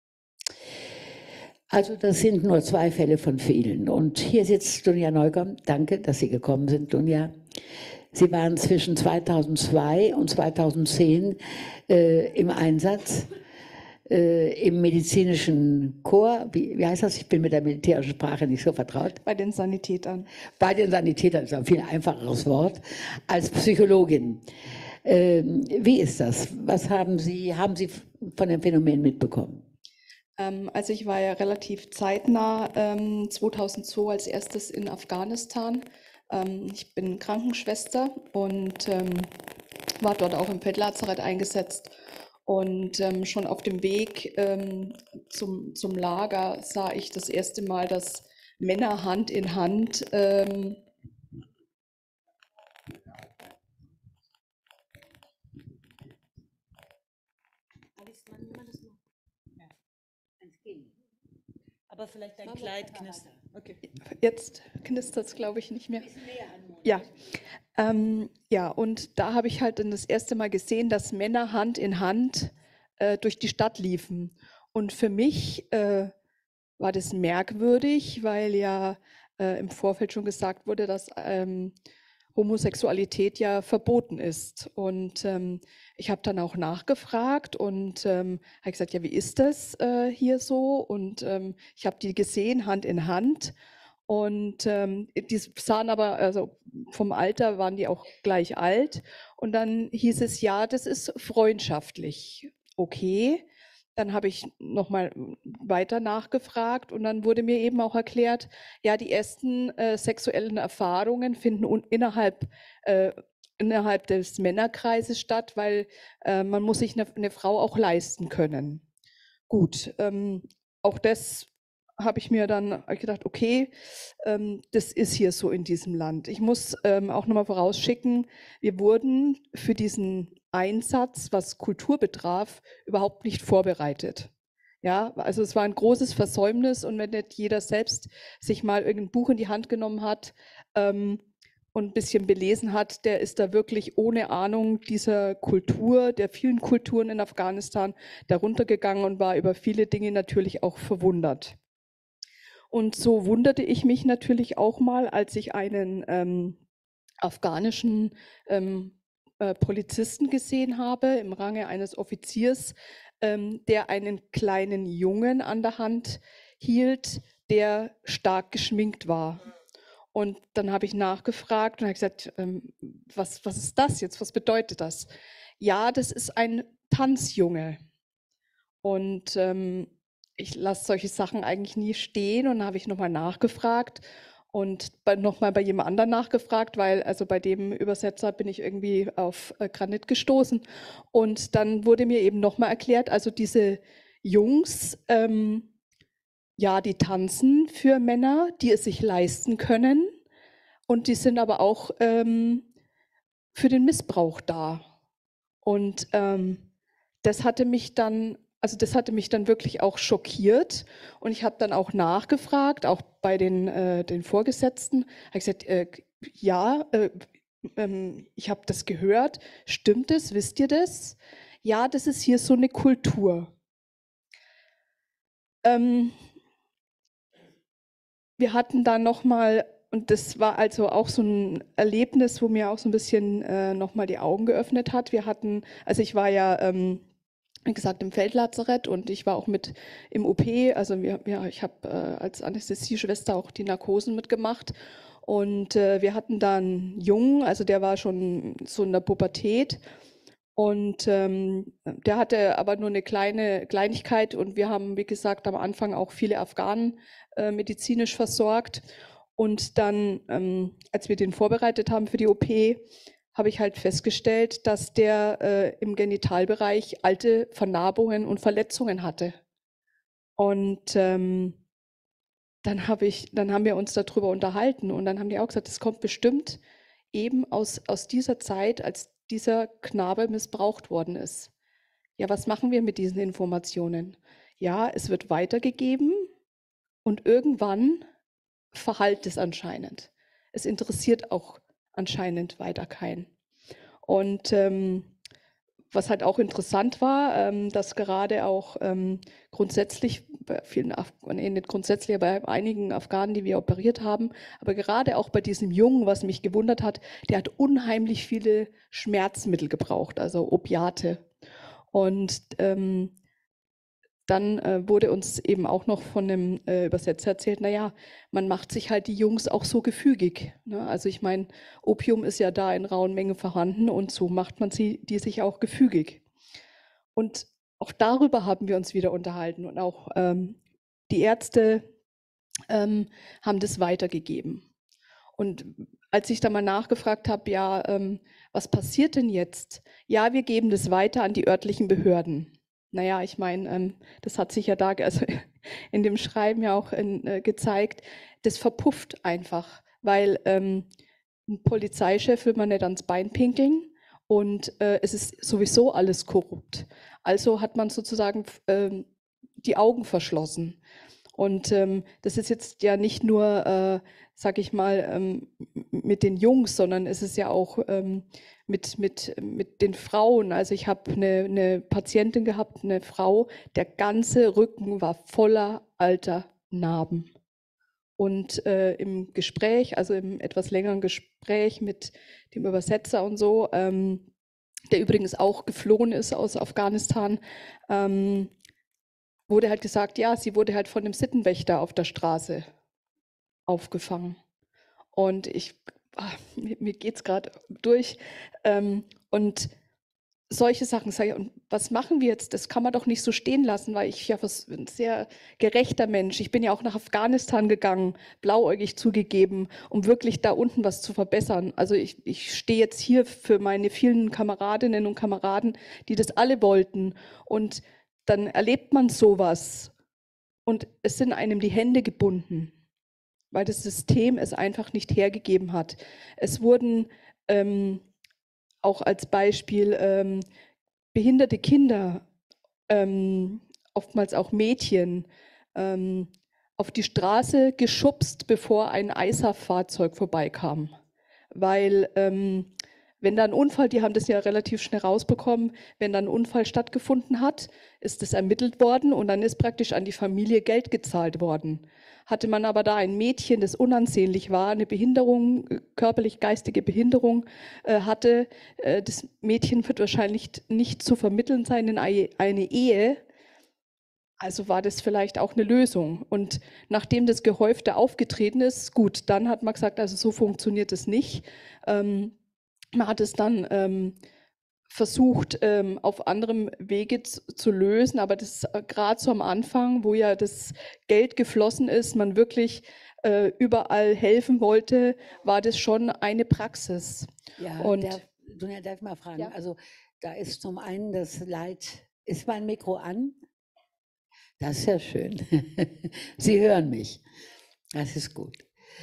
Also das sind nur zwei Fälle von vielen. Und hier sitzt Dunja Neukamp. Danke, dass Sie gekommen sind, Dunja. Sie waren zwischen zweitausendzwei und zweitausendzehn äh, im Einsatz, äh, im medizinischen Korps. Wie, wie heißt das? Ich bin mit der militärischen Sprache nicht so vertraut. Bei den Sanitätern. Bei den Sanitätern ist ein viel einfacheres Wort als Psychologin. Ähm, wie ist das? Was haben Sie, haben Sie von dem Phänomen mitbekommen? Ähm, also ich war ja relativ zeitnah ähm, zweitausendzwei als erstes in Afghanistan. Ähm, ich bin Krankenschwester und ähm, war dort auch im Feldlazarett eingesetzt. Und ähm, schon auf dem Weg ähm, zum, zum Lager sah ich das erste Mal, dass Männer Hand in Hand ähm, Aber vielleicht dein Kleid knistert. Okay. Jetzt knistert es, glaube ich, nicht mehr. Ja. Ähm, ja, und da habe ich halt dann das erste Mal gesehen, dass Männer Hand in Hand äh, durch die Stadt liefen. Und für mich äh, war das merkwürdig, weil ja äh, im Vorfeld schon gesagt wurde, dass ähm, Homosexualität ja verboten ist. Und ähm, ich habe dann auch nachgefragt und ähm, habe gesagt, ja, wie ist das äh, hier so? Und ähm, ich habe die gesehen, Hand in Hand. Und ähm, die sahen aber, also vom Alter waren die auch gleich alt. Und dann hieß es, ja, das ist freundschaftlich. Okay. Dann habe ich nochmal weiter nachgefragt und dann wurde mir eben auch erklärt, ja, die ersten äh, sexuellen Erfahrungen finden un innerhalb, äh, innerhalb des Männerkreises statt, weil äh, man muss sich eine, eine Frau auch leisten können. Gut, ähm, auch das habe ich mir dann gedacht, okay, ähm, das ist hier so in diesem Land. Ich muss ähm, auch nochmal vorausschicken, wir wurden für diesen Einsatz, was Kultur betraf, überhaupt nicht vorbereitet. Ja, also es war ein großes Versäumnis und wenn nicht jeder selbst sich mal irgendein Buch in die Hand genommen hat ähm, und ein bisschen belesen hat, der ist da wirklich ohne Ahnung dieser Kultur, der vielen Kulturen in Afghanistan, darunter gegangen und war über viele Dinge natürlich auch verwundert. Und so wunderte ich mich natürlich auch mal, als ich einen ähm, afghanischen ähm, äh, Polizisten gesehen habe, im Range eines Offiziers, ähm, der einen kleinen Jungen an der Hand hielt, der stark geschminkt war. Und dann habe ich nachgefragt und habe gesagt, ähm, was, was ist das jetzt? Was bedeutet das? Ja, das ist ein Tanzjunge. Und ähm, ich lasse solche Sachen eigentlich nie stehen und dann habe ich nochmal nachgefragt und nochmal bei jemand anderem nachgefragt, weil also bei dem Übersetzer bin ich irgendwie auf äh, Granit gestoßen. Und dann wurde mir eben nochmal erklärt, also diese Jungs, ähm, ja, die tanzen für Männer, die es sich leisten können und die sind aber auch ähm, für den Missbrauch da. Und ähm, das hatte mich dann, also das hatte mich dann wirklich auch schockiert. Und ich habe dann auch nachgefragt, auch bei den, äh, den Vorgesetzten, habe gesagt, äh, ja, äh, ähm, ich habe das gehört. Stimmt es? Wisst ihr das? Ja, das ist hier so eine Kultur. Ähm, wir hatten dann nochmal, und das war also auch so ein Erlebnis, wo mir auch so ein bisschen äh, nochmal die Augen geöffnet hat. Wir hatten, also ich war ja, ähm, wie gesagt, im Feldlazarett und ich war auch mit im O P, also wir, ja, ich habe äh, als Anästhesieschwester auch die Narkosen mitgemacht und äh, wir hatten da einen Jungen, also der war schon so in der Pubertät und ähm, der hatte aber nur eine kleine Kleinigkeit und wir haben, wie gesagt, am Anfang auch viele Afghanen äh, medizinisch versorgt und dann, ähm, als wir den vorbereitet haben für die O P, habe ich halt festgestellt, dass der äh, im Genitalbereich alte Vernarbungen und Verletzungen hatte. Und ähm, dann, hab ich, dann haben wir uns darüber unterhalten und dann haben die auch gesagt, das kommt bestimmt eben aus, aus dieser Zeit, als dieser Knabe missbraucht worden ist. Ja, was machen wir mit diesen Informationen? Ja, es wird weitergegeben und irgendwann verhallt es anscheinend. Es interessiert auch anscheinend weiter keinen. Und ähm, was halt auch interessant war, ähm, dass gerade auch ähm, grundsätzlich bei vielen Afghanen, nee, nicht grundsätzlich, aber bei einigen Afghanen, die wir operiert haben, aber gerade auch bei diesem Jungen, was mich gewundert hat, der hat unheimlich viele Schmerzmittel gebraucht, also Opiate. Und ähm, dann äh, wurde uns eben auch noch von einem äh, Übersetzer erzählt, naja, man macht sich halt die Jungs auch so gefügig. Ne? Also ich meine, Opium ist ja da in rauen Mengen vorhanden und so macht man sie, die sich auch gefügig. Und auch darüber haben wir uns wieder unterhalten und auch ähm, die Ärzte ähm, haben das weitergegeben. Und als ich da mal nachgefragt habe, ja, ähm, was passiert denn jetzt? Ja, wir geben das weiter an die örtlichen Behörden. Naja, ich meine, ähm, das hat sich ja da also in dem Schreiben ja auch in, äh, gezeigt, das verpufft einfach, weil ähm, ein Polizeichef will man nicht ans Bein pinkeln und äh, es ist sowieso alles korrupt. Also hat man sozusagen ähm, die Augen verschlossen. Und ähm, das ist jetzt ja nicht nur, äh, sag ich mal, ähm, mit den Jungs, sondern es ist ja auch ähm, mit, mit, mit den Frauen. Also ich habe eine, eine Patientin gehabt, eine Frau, der ganze Rücken war voller alter Narben. Und äh, im Gespräch, also im etwas längeren Gespräch mit dem Übersetzer und so, ähm, der übrigens auch geflohen ist aus Afghanistan, ähm, wurde halt gesagt, ja, sie wurde halt von einem Sittenwächter auf der Straße aufgefangen. Und ich, ach, mir, mir geht es gerade durch. Ähm, und solche Sachen sage ich, und was machen wir jetzt? Das kann man doch nicht so stehen lassen, weil ich ja was, ein sehr gerechter Mensch. Ich bin ja auch nach Afghanistan gegangen, blauäugig zugegeben, um wirklich da unten was zu verbessern. Also ich, ich stehe jetzt hier für meine vielen Kameradinnen und Kameraden, die das alle wollten. Und dann erlebt man sowas und es sind einem die Hände gebunden, weil das System es einfach nicht hergegeben hat. Es wurden ähm, auch als Beispiel ähm, behinderte Kinder, ähm, oftmals auch Mädchen, ähm, auf die Straße geschubst, bevor ein I S A F-Fahrzeug vorbeikam. Weil ähm, wenn da ein Unfall, die haben das ja relativ schnell rausbekommen, wenn da ein Unfall stattgefunden hat, ist das ermittelt worden und dann ist praktisch an die Familie Geld gezahlt worden. Hatte man aber da ein Mädchen, das unansehnlich war, eine Behinderung, körperlich-geistige Behinderung äh, hatte, äh, das Mädchen wird wahrscheinlich nicht zu vermitteln sein in eine Ehe, also war das vielleicht auch eine Lösung. Und nachdem das gehäufter aufgetreten ist, gut, dann hat man gesagt, also so funktioniert es nicht. Ähm, man hat es dann ähm, versucht, ähm, auf anderem Wege zu, zu lösen, aber das äh, gerade so am Anfang, wo ja das Geld geflossen ist, man wirklich äh, überall helfen wollte, war das schon eine Praxis. Ja, Und darf, Dunja, darf ich mal fragen? Ja. Also da ist zum einen das Leid, ist mein Mikro an? Das ist ja schön. Sie hören mich. Das ist gut.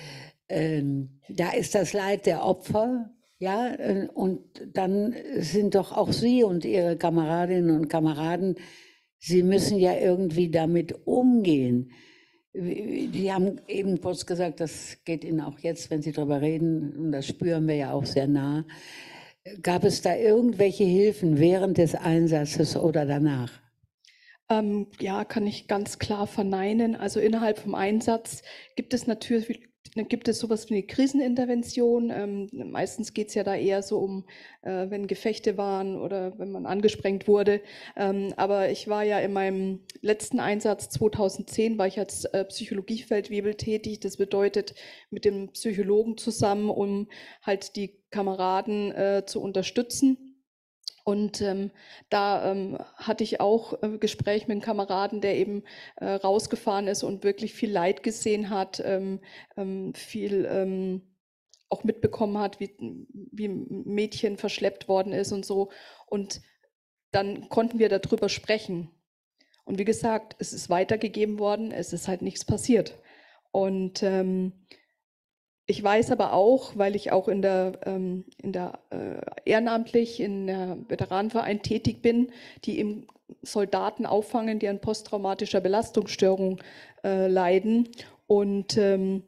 Ähm, da ist das Leid der Opfer, ja, äh, und dann sind doch auch Sie und Ihre Kameradinnen und Kameraden, Sie müssen ja irgendwie damit umgehen. Die haben eben kurz gesagt, das geht Ihnen auch jetzt, wenn Sie darüber reden, und das spüren wir ja auch sehr nah. Gab es da irgendwelche Hilfen während des Einsatzes oder danach? Ähm, ja, kann ich ganz klar verneinen. Also innerhalb vom Einsatz gibt es natürlich gibt es sowas wie eine Krisenintervention. Ähm, meistens geht es ja da eher so um, äh, wenn Gefechte waren oder wenn man angesprengt wurde. Ähm, aber ich war ja in meinem letzten Einsatz zweitausendzehn, war ich als äh, Psychologiefeldwebel tätig. Das bedeutet mit dem Psychologen zusammen, um halt die Kameraden äh, zu unterstützen. Und ähm, da ähm, hatte ich auch äh, Gespräch mit einem Kameraden, der eben äh, rausgefahren ist und wirklich viel Leid gesehen hat, ähm, ähm, viel ähm, auch mitbekommen hat, wie, wie ein Mädchen verschleppt worden ist und so. Und dann konnten wir darüber sprechen. Und wie gesagt, es ist weitergegeben worden, es ist halt nichts passiert. Und ähm, ich weiß aber auch, weil ich auch in der, ähm, in der äh, ehrenamtlich in der Veteranenverein tätig bin, die eben Soldaten auffangen, die an posttraumatischer Belastungsstörung äh, leiden. Und ähm,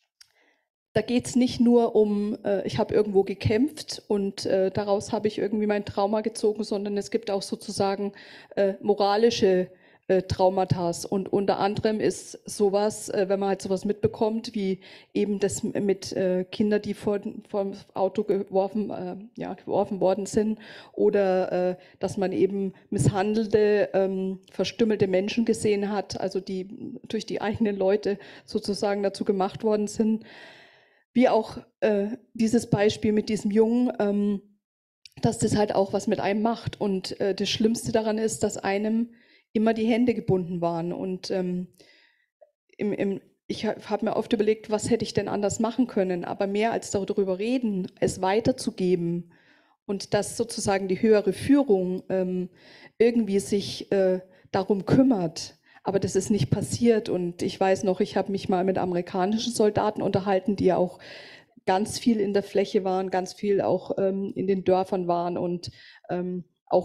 da geht es nicht nur um, äh, ich habe irgendwo gekämpft und äh, daraus habe ich irgendwie mein Trauma gezogen, sondern es gibt auch sozusagen äh, moralische äh, Traumata. Und unter anderem ist sowas, äh, wenn man halt sowas mitbekommt, wie eben das mit äh, Kindern, die vor, vor dem Auto geworfen, äh, ja, geworfen worden sind, oder äh, dass man eben misshandelte, ähm, verstümmelte Menschen gesehen hat, also die durch die eigenen Leute sozusagen dazu gemacht worden sind. Wie auch äh, dieses Beispiel mit diesem Jungen, ähm, dass das halt auch was mit einem macht. Und äh, das Schlimmste daran ist, dass einem immer die Hände gebunden waren. Und ähm, im, im, ich habe mir oft überlegt, was hätte ich denn anders machen können. Aber mehr als darüber reden, es weiterzugeben und dass sozusagen die höhere Führung ähm, irgendwie sich äh, darum kümmert. Aber das ist nicht passiert. Und ich weiß noch, ich habe mich mal mit amerikanischen Soldaten unterhalten, die ja auch ganz viel in der Fläche waren, ganz viel auch ähm, in den Dörfern waren und ähm, auch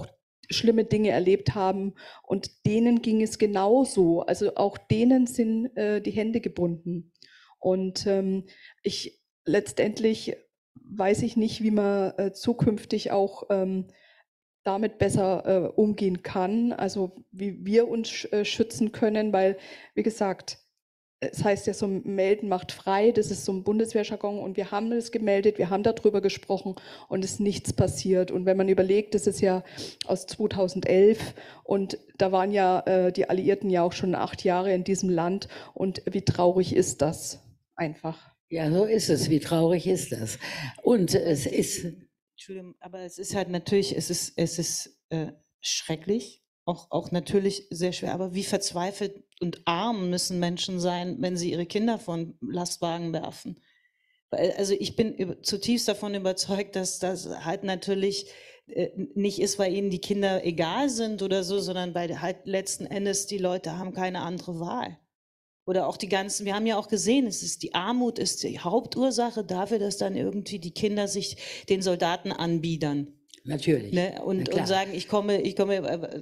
schlimme Dinge erlebt haben. Und denen ging es genauso. Also auch denen sind äh, die Hände gebunden. Und ähm, ich letztendlich weiß ich nicht, wie man äh, zukünftig auch ähm, damit besser äh, umgehen kann, also wie wir uns äh, schützen können, weil, wie gesagt, es heißt ja so, melden macht frei, das ist so ein Bundeswehrjargon und wir haben es gemeldet, wir haben darüber gesprochen und es ist nichts passiert. Und wenn man überlegt, das ist ja aus zweitausendelf und da waren ja äh, die Alliierten ja auch schon acht Jahre in diesem Land und wie traurig ist das einfach? Ja, so ist es. Wie traurig ist das? Und es ist... Entschuldigung, aber es ist halt natürlich, es ist, es ist äh, schrecklich, auch, auch natürlich sehr schwer, aber wie verzweifelt und arm müssen Menschen sein, wenn sie ihre Kinder von Lastwagen werfen. Also ich bin zutiefst davon überzeugt, dass das halt natürlich äh, nicht ist, weil ihnen die Kinder egal sind oder so, sondern weil halt letzten Endes die Leute haben keine andere Wahl. Oder auch die ganzen, wir haben ja auch gesehen, es ist die Armut ist die Hauptursache dafür, dass dann irgendwie die Kinder sich den Soldaten anbiedern. Natürlich. Ne? Und, und sagen, ich komme, ich komme,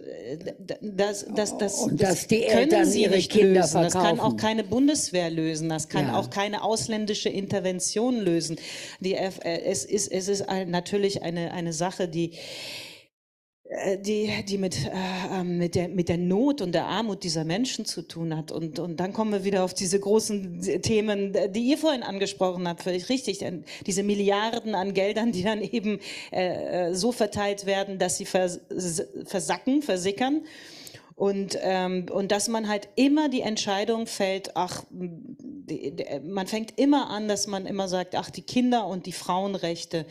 das, das, das, und das dass die können Eltern sie ihre nicht Kinder lösen. Das kann auch verkaufen. keine Bundeswehr lösen. Das kann Ja. auch keine ausländische Intervention lösen. Die, es ist, es ist natürlich eine, eine Sache, die, die, die mit, äh, mit, der, mit der Not und der Armut dieser Menschen zu tun hat. Und, und dann kommen wir wieder auf diese großen Themen, die ihr vorhin angesprochen habt, völlig richtig. Diese Milliarden an Geldern, die dann eben äh, so verteilt werden, dass sie vers versacken, versickern. Und, ähm, und dass man halt immer die Entscheidung fällt, ach, die, die, man fängt immer an, dass man immer sagt, ach, die Kinder und die Frauenrechte,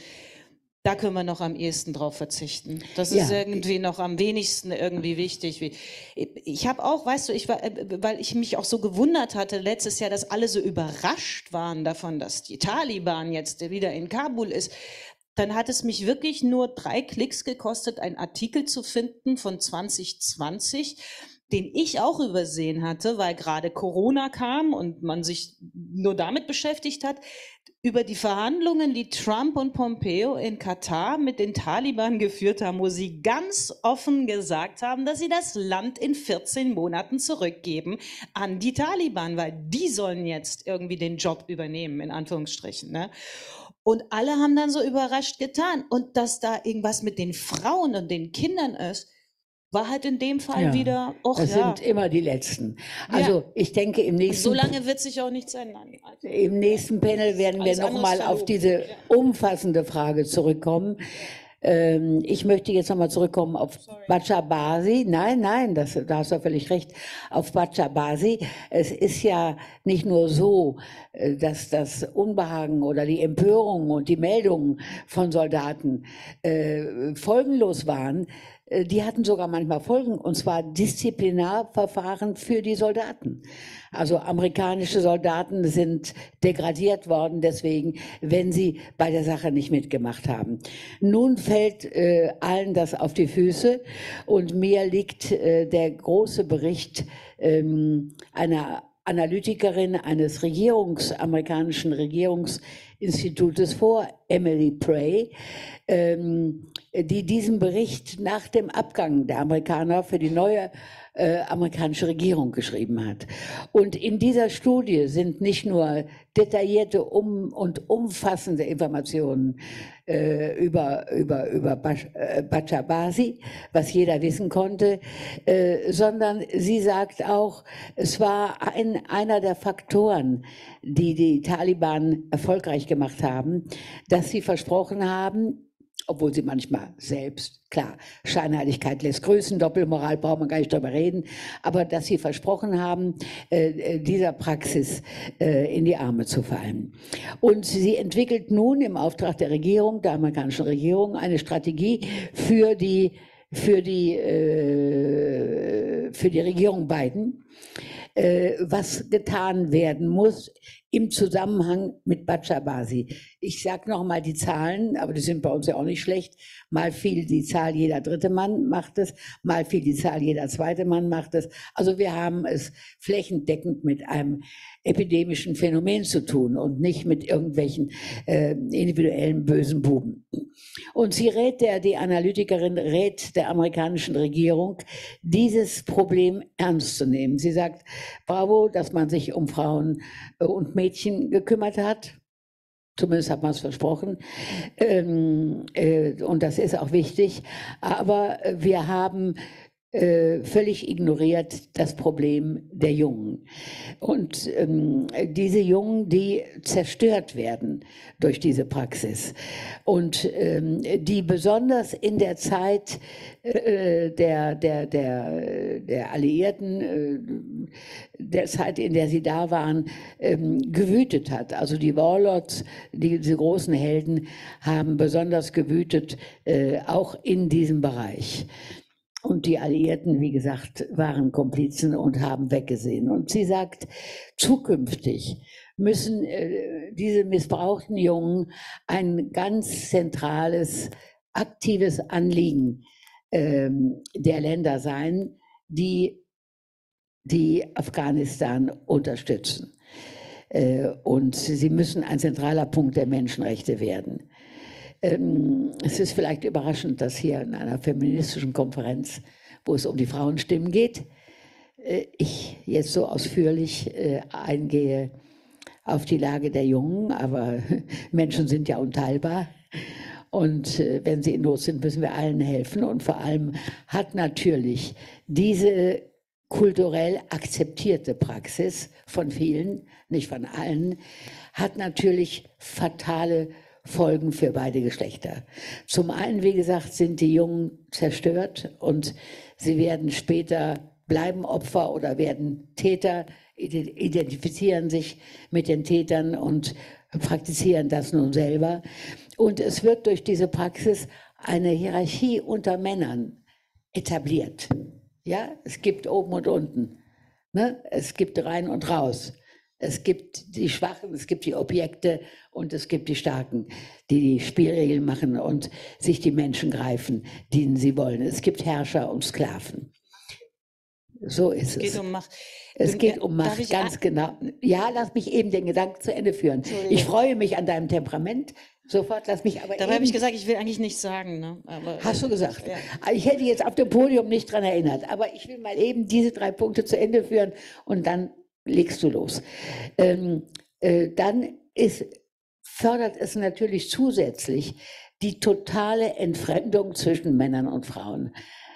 da können wir noch am ehesten drauf verzichten. Das ist ja irgendwie noch am wenigsten irgendwie wichtig. Ich habe auch, weißt du, ich war, weil ich mich auch so gewundert hatte letztes Jahr, dass alle so überrascht waren davon, dass die Taliban jetzt wieder in Kabul ist. Dann hat es mich wirklich nur drei Klicks gekostet, einen Artikel zu finden von zwanzig zwanzig, den ich auch übersehen hatte, weil gerade Corona kam und man sich nur damit beschäftigt hat, über die Verhandlungen, die Trump und Pompeo in Katar mit den Taliban geführt haben, wo sie ganz offen gesagt haben, dass sie das Land in vierzehn Monaten zurückgeben an die Taliban, weil die sollen jetzt irgendwie den Job übernehmen, in Anführungsstrichen, ne? Und alle haben dann so überrascht getan. Und dass da irgendwas mit den Frauen und den Kindern ist, war halt in dem Fall ja, wieder, och das ja. sind immer die Letzten. Also ja. ich denke, im nächsten... So lange wird sich auch nichts ändern. Also, im nächsten Panel werden wir nochmal auf diese umfassende Frage zurückkommen. Ähm, ich möchte jetzt nochmal zurückkommen auf Bachabasi. Nein, nein, das, da hast du völlig recht. Auf Bachabasi. Es ist ja nicht nur so, dass das Unbehagen oder die Empörung und die Meldungen von Soldaten äh, folgenlos waren. Die hatten sogar manchmal Folgen, und zwar Disziplinarverfahren für die Soldaten. Also amerikanische Soldaten sind degradiert worden deswegen, wenn sie bei der Sache nicht mitgemacht haben. Nun fällt äh, allen das auf die Füße und mir liegt äh, der große Bericht ähm, einer Analytikerin eines Regierungs, amerikanischen Regierungsinstitutes vor, Emily Prey, ähm, die diesen Bericht nach dem Abgang der Amerikaner für die neue äh, amerikanische Regierung geschrieben hat. Und in dieser Studie sind nicht nur detaillierte um und umfassende Informationen äh, über, über, über Bachabasi, was jeder wissen konnte, äh, sondern sie sagt auch, es war ein, einer der Faktoren, die die Taliban erfolgreich gemacht haben, dass sie versprochen haben, obwohl sie manchmal selbst, klar, Scheinheiligkeit lässt grüßen, Doppelmoral braucht man gar nicht drüber reden, aber dass sie versprochen haben, äh, dieser Praxis äh, in die Arme zu fallen. Und sie entwickelt nun im Auftrag der Regierung, der amerikanischen Regierung, eine Strategie für die, für die, äh, für die Regierung Biden, äh, was getan werden muss im Zusammenhang mit Bachabasi. Ich sage noch mal die Zahlen, aber die sind bei uns ja auch nicht schlecht. Mal viel die Zahl, jeder dritte Mann macht es, mal viel die Zahl, jeder zweite Mann macht es. Also wir haben es flächendeckend mit einem epidemischen Phänomen zu tun und nicht mit irgendwelchen äh, individuellen bösen Buben. Und sie rät, der, die Analytikerin rät der amerikanischen Regierung, dieses Problem ernst zu nehmen. Sie sagt, bravo, dass man sich um Frauen und Mädchen gekümmert hat. Zumindest hat man es versprochen. Ähm, äh, und das ist auch wichtig. Aber wir haben äh, völlig ignoriert das Problem der Jungen. Und ähm, diese Jungen, die zerstört werden durch diese Praxis und ähm, die besonders in der Zeit äh, der, der, der, der Alliierten, äh, der Zeit, in der sie da waren, ähm, gewütet hat. Also die Warlords, die, diese großen Helden, haben besonders gewütet, äh, auch in diesem Bereich. Und die Alliierten, wie gesagt, waren Komplizen und haben weggesehen. Und sie sagt, zukünftig müssen äh, diese missbrauchten Jungen ein ganz zentrales, aktives Anliegen äh, der Länder sein, die, die Afghanistan unterstützen. Äh, und sie müssen ein zentraler Punkt der Menschenrechte werden. Es ist vielleicht überraschend, dass hier in einer feministischen Konferenz, wo es um die Frauenstimmen geht, ich jetzt so ausführlich eingehe auf die Lage der Jungen, aber Menschen sind ja unteilbar. Und wenn sie in Not sind, müssen wir allen helfen. Und vor allem hat natürlich diese kulturell akzeptierte Praxis von vielen, nicht von allen, hat natürlich fatale Folgen für beide Geschlechter. Zum einen, wie gesagt, sind die Jungen zerstört und sie werden später, bleiben Opfer oder werden Täter, identifizieren sich mit den Tätern und praktizieren das nun selber. Und es wird durch diese Praxis eine Hierarchie unter Männern etabliert. Ja, es gibt oben und unten. Ne? Es gibt rein und raus. Es gibt die Schwachen, es gibt die Objekte und es gibt die Starken, die die Spielregeln machen und sich die Menschen greifen, denen sie wollen. Es gibt Herrscher und Sklaven. So ist es. Es geht um Macht. Es geht um Macht, ich ganz genau. Ja, lass mich eben den Gedanken zu Ende führen. Ich freue mich an deinem Temperament. Sofort, lass mich aber Dabei habe ich gesagt, ich will eigentlich nichts sagen. Ne? Aber, hast du gesagt? Ja. Ich hätte jetzt auf dem Podium nicht dran erinnert, aber ich will mal eben diese drei Punkte zu Ende führen und dann legst du los. Ähm, äh, dann ist, fördert es natürlich zusätzlich die totale Entfremdung zwischen Männern und Frauen.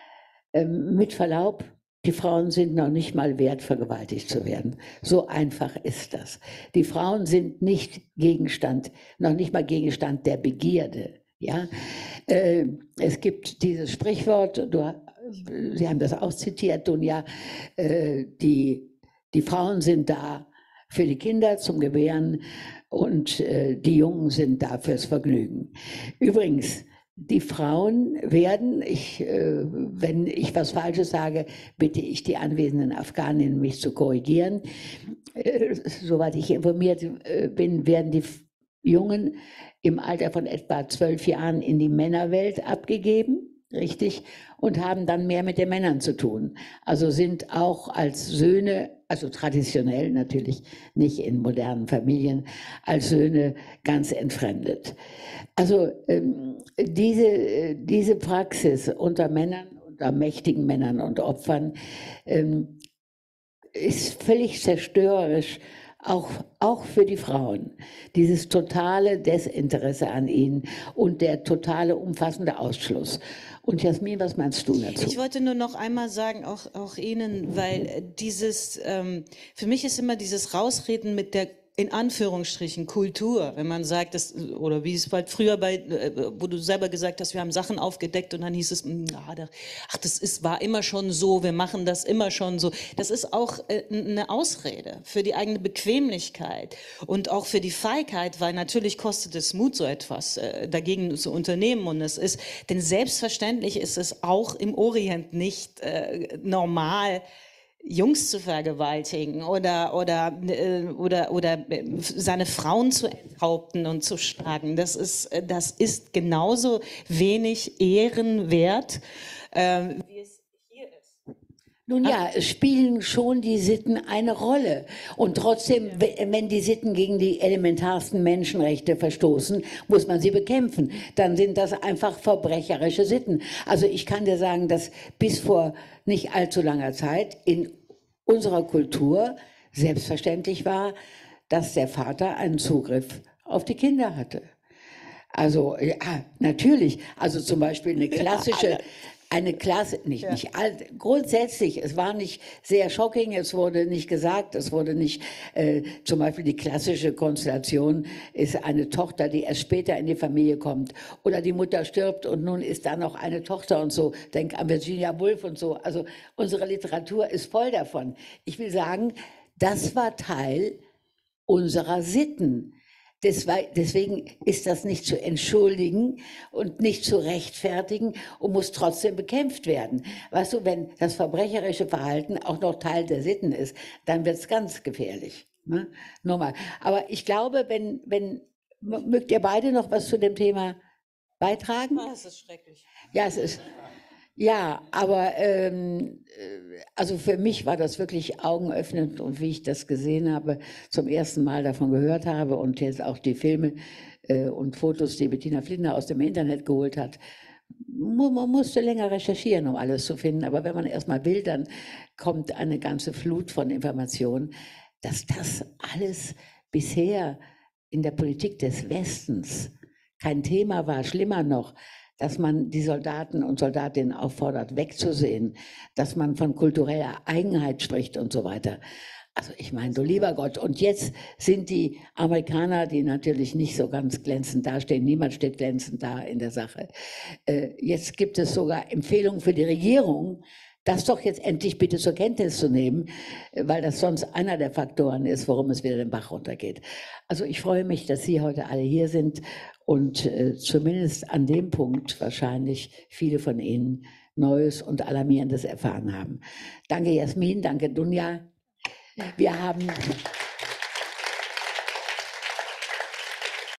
Ähm, mit Verlaub, die Frauen sind noch nicht mal wert, vergewaltigt zu werden. So einfach ist das. Die Frauen sind nicht Gegenstand, noch nicht mal Gegenstand der Begierde. Ja? Äh, es gibt dieses Sprichwort, du, Sie haben das auch zitiert, Dunja, äh, die Die Frauen sind da für die Kinder zum Gebären und äh, die Jungen sind da fürs Vergnügen. Übrigens, die Frauen werden, ich, äh, wenn ich was Falsches sage, bitte ich die anwesenden Afghaninnen, mich zu korrigieren. Äh, soweit ich informiert äh, bin, werden die Jungen im Alter von etwa zwölf Jahren in die Männerwelt abgegeben. Richtig, und haben dann mehr mit den Männern zu tun. Also sind auch als Söhne, also traditionell natürlich nicht in modernen Familien, als Söhne ganz entfremdet. Also ähm, diese, diese Praxis unter Männern, unter mächtigen Männern und Opfern ähm, ist völlig zerstörerisch, auch, auch für die Frauen. Dieses totale Desinteresse an ihnen und der totale umfassende Ausschluss. Und Jasmin, was meinst du dazu? Ich wollte nur noch einmal sagen, auch, auch Ihnen, weil dieses, ähm, für mich ist immer dieses Rausreden mit der in Anführungsstrichen Kultur, wenn man sagt, das, oder wie es bald früher bei, wo du selber gesagt hast, wir haben Sachen aufgedeckt und dann hieß es, ach, das ist, war immer schon so, wir machen das immer schon so. Das ist auch eine Ausrede für die eigene Bequemlichkeit und auch für die Feigheit, weil natürlich kostet es Mut, so etwas dagegen zu unternehmen und es ist, denn selbstverständlich ist es auch im Orient nicht äh, normal, Jungs zu vergewaltigen oder, oder, äh, oder, oder seine Frauen zu enthaupten und zu schlagen. Das ist, das ist genauso wenig ehrenwert, äh, wie es hier ist. Nun ja, es spielen schon die Sitten eine Rolle. Und trotzdem, wenn die Sitten gegen die elementarsten Menschenrechte verstoßen, muss man sie bekämpfen. Dann sind das einfach verbrecherische Sitten. Also ich kann dir sagen, dass bis vor nicht allzu langer Zeit in unserer Kultur selbstverständlich war, dass der Vater einen Zugriff auf die Kinder hatte. Also ja, natürlich, also zum Beispiel eine klassische, eine Klasse, nicht, ja. nicht all, grundsätzlich, es war nicht sehr shocking, es wurde nicht gesagt, es wurde nicht, äh, zum Beispiel die klassische Konstellation ist eine Tochter, die erst später in die Familie kommt oder die Mutter stirbt und nun ist da noch eine Tochter und so, denk an Virginia Woolf und so, also unsere Literatur ist voll davon. Ich will sagen, das war Teil unserer Sitten. Deswegen ist das nicht zu entschuldigen und nicht zu rechtfertigen und muss trotzdem bekämpft werden. Weißt du, wenn das verbrecherische Verhalten auch noch Teil der Sitten ist, dann wird es ganz gefährlich. Ne? Nur mal. Aber ich glaube, wenn, wenn, mögt ihr beide noch was zu dem Thema beitragen? Oh, das ist schrecklich. Ja, es ist... Ja, aber ähm, also für mich war das wirklich augenöffnend und wie ich das gesehen habe, zum ersten Mal davon gehört habe und jetzt auch die Filme äh, und Fotos, die Bettina Flindner aus dem Internet geholt hat. Man musste länger recherchieren, um alles zu finden, aber wenn man erst mal will, dann kommt eine ganze Flut von Informationen, dass das alles bisher in der Politik des Westens kein Thema war, schlimmer noch, dass man die Soldaten und Soldatinnen auffordert, wegzusehen, dass man von kultureller Eigenheit spricht und so weiter. Also ich meine, du lieber Gott. Und jetzt sind die Amerikaner, die natürlich nicht so ganz glänzend dastehen, niemand steht glänzend da in der Sache. Äh, jetzt gibt es sogar Empfehlungen für die Regierung, das doch jetzt endlich bitte zur Kenntnis zu nehmen, weil das sonst einer der Faktoren ist, warum es wieder den Bach runtergeht. Also ich freue mich, dass Sie heute alle hier sind und äh, zumindest an dem Punkt wahrscheinlich viele von Ihnen Neues und Alarmierendes erfahren haben. Danke Jasmin, danke Dunja. Wir haben...